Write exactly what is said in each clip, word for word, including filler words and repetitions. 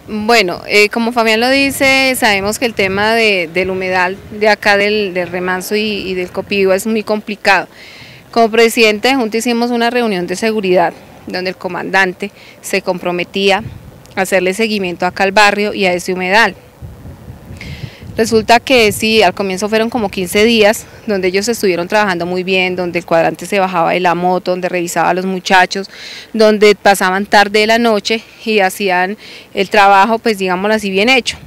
Bueno, eh, como Fabián lo dice, sabemos que el tema de, del humedal de acá del, del Remanso y, y del Copihue es muy complicado. Como presidente de Junta hicimos una reunión de seguridad donde el comandante se comprometía a hacerle seguimiento acá al barrio y a ese humedal. Resulta que sí, al comienzo fueron como quince días, donde ellos estuvieron trabajando muy bien, donde el cuadrante se bajaba de la moto, donde revisaba a los muchachos, donde pasaban tarde de la noche y hacían el trabajo, pues digámoslo así, bien hecho.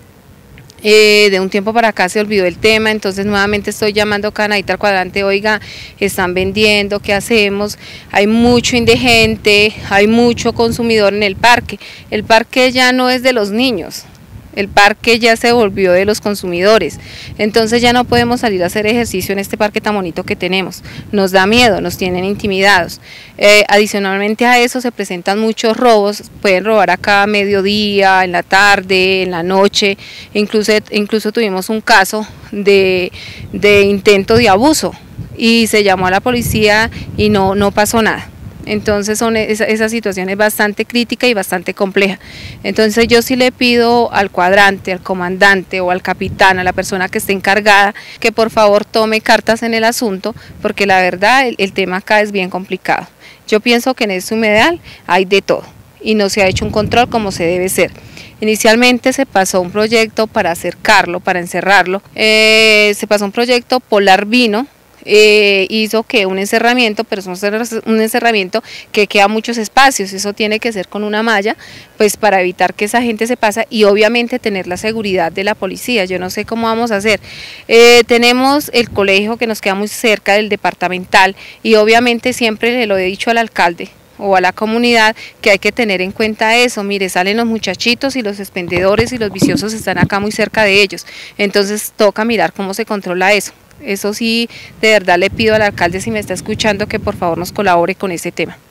Eh, de un tiempo para acá se olvidó el tema, entonces nuevamente estoy llamando canadita al cuadrante, oiga, están vendiendo, ¿qué hacemos? Hay mucho indigente, hay mucho consumidor en el parque, el parque ya no es de los niños. El parque ya se volvió de los consumidores, entonces ya no podemos salir a hacer ejercicio en este parque tan bonito que tenemos, nos da miedo, nos tienen intimidados. Eh, adicionalmente a eso se presentan muchos robos, pueden robar acá a mediodía, en la tarde, en la noche, incluso, incluso tuvimos un caso de, de intento de abuso y se llamó a la policía y no, no pasó nada. Entonces son esa, esa situación es bastante crítica y bastante compleja. Entonces yo sí le pido al cuadrante, al comandante o al capitán, a la persona que esté encargada, que por favor tome cartas en el asunto, porque la verdad el, el tema acá es bien complicado. Yo pienso que en este humedal hay de todo y no se ha hecho un control como se debe ser. Inicialmente se pasó un proyecto para acercarlo, para encerrarlo, eh, se pasó un proyecto Polar Vino, Eh, hizo que un encerramiento, pero es un encerramiento que queda muchos espacios, eso tiene que ser con una malla, pues para evitar que esa gente se pase y obviamente tener la seguridad de la policía. Yo no sé cómo vamos a hacer. Eh, tenemos el colegio que nos queda muy cerca del departamental y obviamente siempre le lo he dicho al alcalde o a la comunidad que hay que tener en cuenta eso. Mire, salen los muchachitos y los expendedores y los viciosos están acá muy cerca de ellos, entonces toca mirar cómo se controla eso. Eso sí, de verdad le pido al alcalde, si me está escuchando, que por favor nos colabore con ese tema.